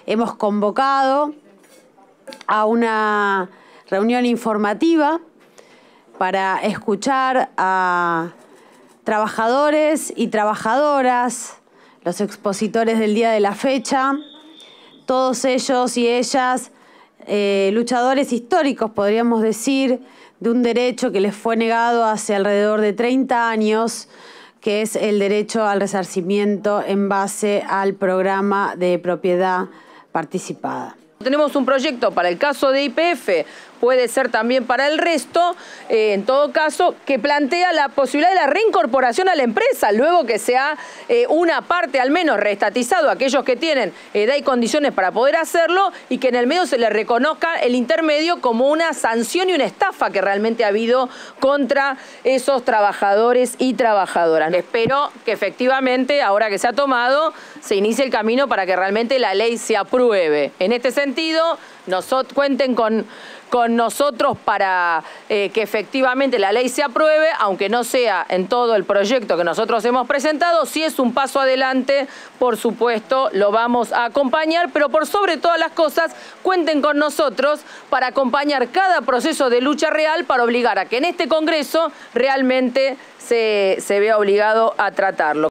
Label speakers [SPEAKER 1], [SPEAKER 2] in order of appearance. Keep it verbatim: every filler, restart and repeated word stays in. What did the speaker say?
[SPEAKER 1] hemos convocado a una reunión informativa para escuchar a trabajadores y trabajadoras, los expositores del día de la fecha, todos ellos y ellas eh, luchadores históricos, podríamos decir, de un derecho que les fue negado hace alrededor de treinta años, que es el derecho al resarcimiento en base al programa de propiedad participada.
[SPEAKER 2] Tenemos un proyecto para el caso de Y P F, puede ser también para el resto, eh, en todo caso, que plantea la posibilidad de la reincorporación a la empresa, luego que sea eh, una parte al menos reestatizado a aquellos que tienen edad y condiciones para poder hacerlo, y que en el medio se le reconozca el intermedio como una sanción y una estafa que realmente ha habido contra esos trabajadores y trabajadoras. Espero que efectivamente, ahora que se ha tomado, se inicie el camino para que realmente la ley se apruebe. En este sentido, nosotros, cuenten con, con nosotros para eh, que efectivamente la ley se apruebe, aunque no sea en todo el proyecto que nosotros hemos presentado. Si es un paso adelante, por supuesto, lo vamos a acompañar, pero por sobre todas las cosas, cuenten con nosotros para acompañar cada proceso de lucha real, para obligar a que en este Congreso realmente se, se vea obligado a tratarlo.